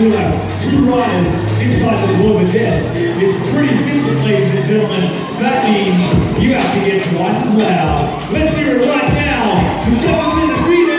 we will have two riders inside the Globe of Death. It's pretty simple, ladies and gentlemen. That means you have to get twice as loud. Let's hear it right now for Jefferson and Reed.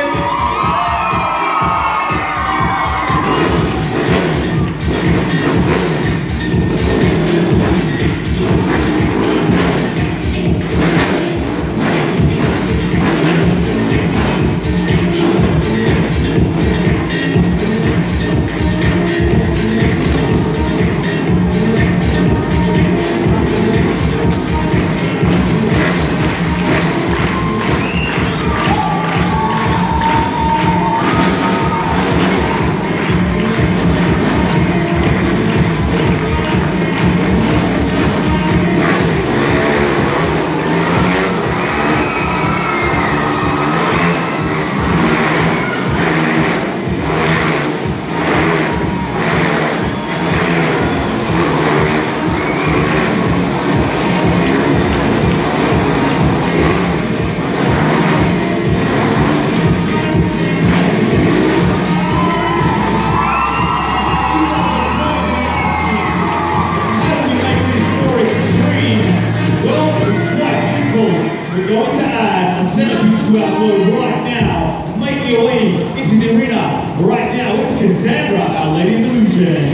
We're going to add a centerpiece to our globe right now. Make your way into the arena. Right now, it's Cassandra, our Lady of Illusion.